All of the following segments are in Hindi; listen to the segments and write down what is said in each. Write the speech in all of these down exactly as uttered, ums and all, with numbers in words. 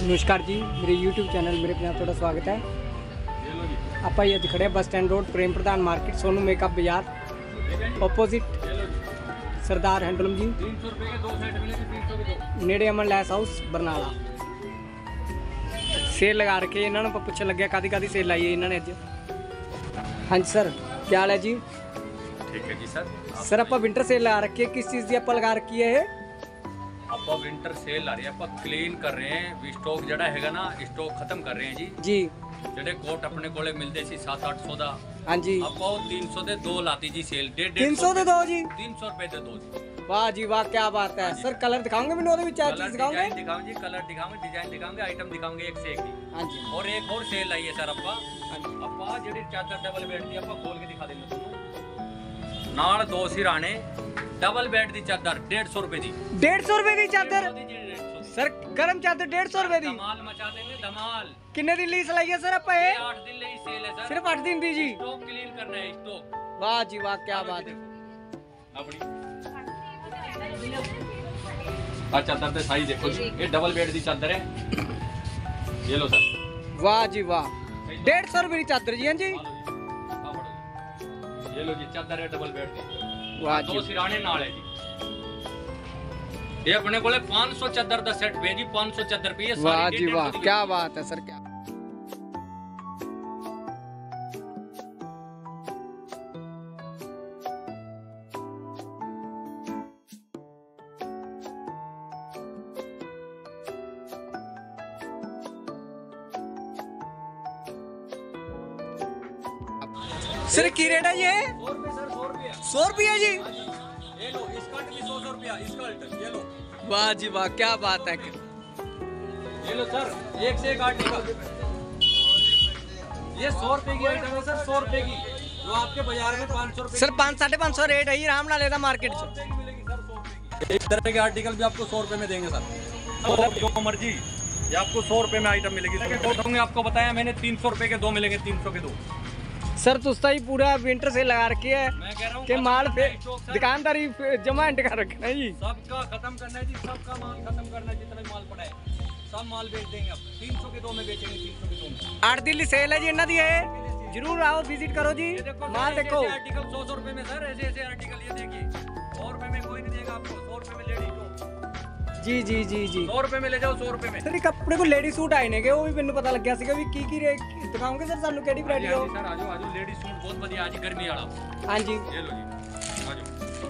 नमस्कार जी, मेरे यूट्यूब चैनल मेरे पे थोड़ा स्वागत है। आप ये खड़े bus stand road Prem Pradhan market Sonu makeup बाजार ऑपोजिट सरदार हैंडलूम जी नेड़े Aman lace house Barnala. Sale लगा रखे इन्होंने पूछने लगे कादी कादी सेल लाई है इन्होंने अज। हाँ जी सर, क्या हाल है जी? ठीक है जी सर। सर आप विंटर सेल लगा रखी है, किस चीज़ की आप लगा रखी है? आप विंटर सेल आ रही है, आप क्लीन कर रहे हैं, स्टॉक जड़ा हैगा ना स्टॉक खत्म कर रहे हैं जी। जी जड़े कोट अपने कोले मिलते सी सात आठ सौ दा। हाँ जी, आपको तीन सौ दे दो लाती जी सेल। डेढ़ तीन सौ दे दो जी, तीन सौ रुपए दे दो जी। वाह जी वाह, क्या बात है सर। कलर दिखाओगे मैंने ओदे विच क्या चीज दिखाओगे? डिजाइन दिखाओगे जी, कलर दिखाओगे, डिजाइन दिखाओगे, आइटम दिखाओगे एक से एक जी। हाँ जी, और एक और सेल आई है सर आपका। हाँ जी, आपा जेडी चादर डबल बेड दी आपा खोल के दिखा देंगे तुमको। नाल दो सिराने डबल बेड दी चादर डेढ़ सौ रुपए जी। डेढ़ सौ रुपए की चादर सर, गर्म चादर डेढ़ सौ रुपए दी। धमाल मचा देंगे धमाल। किन्ने दिन ली सिलाई है सर आप ये? आठ दिन ले सेल है सर। सिर्फ आठ दिन दी जी। स्टॉक क्लीन करना है स्टॉक। वाह जी वाह, क्या बात है। अपनी आ चादर दे साइज देखो जी, ये डबल बेड दी चादर है। ये लो सर। वाह जी वाह, डेढ़ सौ रुपए की चादर जी। हाँ जी, ये लो जी चादर है डबल बेड दी। वाह दो जी, सिराने नाल है जी। ये अपने कोले पाँच सौ चादर दा सेट पे जी, पाँच सौ चादर पे। वाह जी वाह, क्या बात है सर। क्या सर की रेट है ये? सौ रुपये सर, सौ रुपये। सौ रुपया जी। ये लो स्कर्ट भी सौ सौ रुपया स्कर्ट। ये लो। वाह जी वाह, क्या बात है। ये लो सर, एक से एक आर्टिकल। ये सौ रुपए की आइटम है सर, सौ रुपए की, जो आपके बाजार में पाँच सौ रुपए सर पाँच साढ़े पाँच सौ रेट है ये आराम ना लेता मार्केट से। की मिलेगी सर, सौ रुपए की। एक तरह के आर्टिकल भी आपको सौ रुपए में देंगे सर, जो मर्जी। ये आपको सौ रुपए में आइटम मिलेगी। कोट होंगे आपको बताया मैंने, तीन सौ रुपए के दो मिलेंगे, तीन सौ के दो। सर तुस्ता ही पूरा विंटर से लगा रखी है मैं कह रहा हूँ कि माल पे दुकानदारी जमा कर रखना है जी। सबका खत्म करना है जी, सबका माल खत्म करना है। जितना माल पड़ा है सब माल बेच देंगे आप। तीन सौ के दो में बेचेंगे, तीन सौ के दो में। आठ दिल्ली सेल है जी इन्ना दी है, जरूर आओ विजिट करो जी। माल देखो, आर्टिकल सौ सौ रुपए में सर, ऐसे ऐसे आर्टिकल ये देखिए। सौ रुपए में कोई नहीं देगा आपको, सौ रुपए में लेडीज को। जी जी जी जी, सौ रुपए में ले जाओ, सौ रुपए में। सर कपड़े को लेडी सूट आए ने के वो भी मैंने पता लग गया सीगा भी की की रेट दिखाओगे सर सानू केडी वैरायटी हो? सर आजो आजो, लेडीज सूट बहुत बढ़िया आज गर्मी वाला। हां जी, ये लो जी, आजो।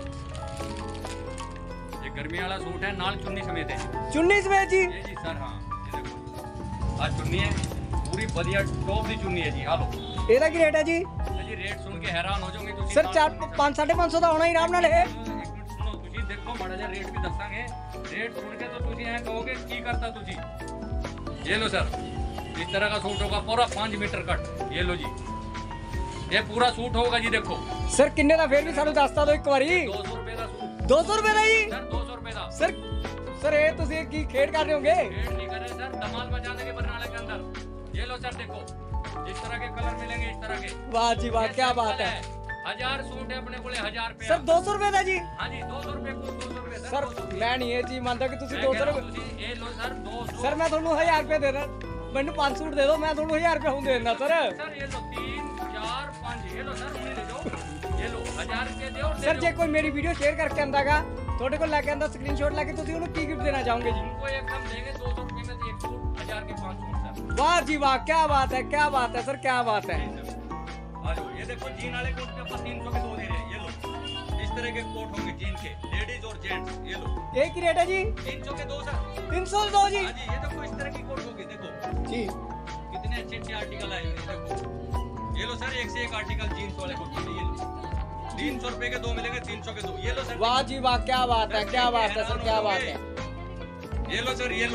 ये गर्मी वाला सूट है, नाल चुन्नी समेत है। चुन्नी समेत जी? ये जी सर, हां ये देखो, आज चुन्नी है पूरी बढ़िया टॉप दी चुन्नी है जी। हां लो, एदा की रेट है जी? जी रेट सुन के हैरान हो जाओगे तुसी। सर चार पाँच साढ़े पाँच सौ दा होना ही आराम नाल है। एक मिनट सुनो, तुसी देखो माड़ा जा रेट भी दसांगे। रेट सुन के तो तुसी ऐ कहोगे की करता तुसी। ये लो सर, इस तरह का सूट होगा पूरा पाँच मीटर कट। ये लो जी, ये पूरा सूट होगा जी। देखो सर किन्ने दा फिर भी सानू दसता दो एक बारी। दो सौ रुपए का सूट। दो सौ रुपए दा जी? सर दो सौ रुपए का। सर सर ये तुसी की खेड कर रहे होंगे? रेट नहीं कर रहे सर, धमाल मचा देंगे बरनाला के अंदर। ये लो सर, देखो इस तरह के कलर मिलेंगे, इस तरह के। वाह जी वाह, क्या बात है। हजार सूट है अपने बोले, हजार रुपए। सर दो सौ रुपए दा जी? हाँ जी, दो सौ रुपए को दो सौ रुपए सर मैं नहीं ये चीज मानता कि तुसी दो सौ रुपए। ये लो सर, दो सौ। सर मैं ਤੁਹਾਨੂੰ हजार रुपए दे रहा, मैंने पाँच सूट दे दो, मैं ਤੁਹਾਨੂੰ हजार रुपए हूं दे देना सर। सर ये लो तीन चार पाँच, ये लो सर उन्हें ले जाओ। ये लो हजार रुपए दे और सर जे कोई मेरी वीडियो शेयर करके आंदागा ਤੁਹਾਡੇ ਕੋਲ ਲੈ ਕੇ ਆਂਦਾ ਸਕਰੀਨਸ਼ਾਟ ਲੈ ਕੇ ਤੁਸੀਂ ਉਹਨੂੰ ਕੀ गिफ्ट देना चाहोगे जी? उनको एकदम देंगे दो सौ रुपए में एक सूट, हजार के पाँच सूट सर। वाह जी वाह, क्या बात है, क्या बात है सर, क्या बात है। आ जाओ, ये देखो जीन वाले कोट के ऊपर तीन सौ के दो दे रहे हैं। ये लो इस तरह के कोट होंगे जीन के, लेडीज और जेंट्स। ये लो एक ही रेट है जी? तीन सौ के दो सर। तीन सौ दो जी? हाँ जी, ये देखो इस तरह की कोट होगी। देखो जी कितने अच्छे अच्छे आर्टिकल आए हुए हैं। देखो ये लो सर, एक से एक आर्टिकल जीन्स वाले कोट के। ये लो तीन सौ रुपए के दो मिलेंगे, तीन सौ के दो। ये लो सर। वाह जी वाह, क्या बात है, क्या बात है सर, क्या बात है। ये लो सर, ये लो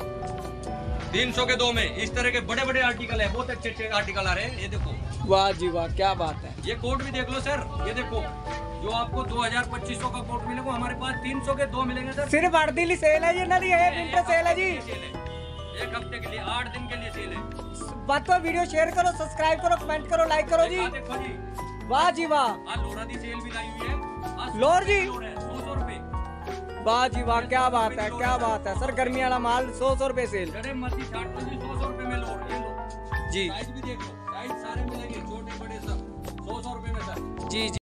तीन सौ के दो में इस तरह के बड़े बड़े आर्टिकल है, बहुत अच्छे अच्छे आर्टिकल आ रहे हैं। ये देखो वाह जी वाह, क्या बात है। ये कोट भी देख लो सर। ये देखो जो आपको दो हजार पच्चीस सौ का कोट मिलेगा, हमारे पास तीन सौ के दो मिलेंगे सर। सिर्फ आठ दिल्ली सेल है जी, ना दी है विंटर सेल है जी। एक हफ्ते के लिए, आठ दिन के लिए सेल है। बात तो वीडियो शेयर करो, सब्सक्राइब करो, कमेंट करो, लाइक करो जी। देखो जी, वाह जी वाह। आज लोरा दी सेल भी लाई हुई है। लोर जी? दो सौ रुपए। वाह जी वाह, क्या बात है, क्या बात है सर। गर्मी वाला माल सौ सौ रुपए सेल गड़े मच्छी छाट में भी सौ सौ रुपए में लो, ये लो जी साइज भी देख लो, साइज सारे मिलेंगे छोटे बड़े सब सौ सौ रुपए में सर। जी जी।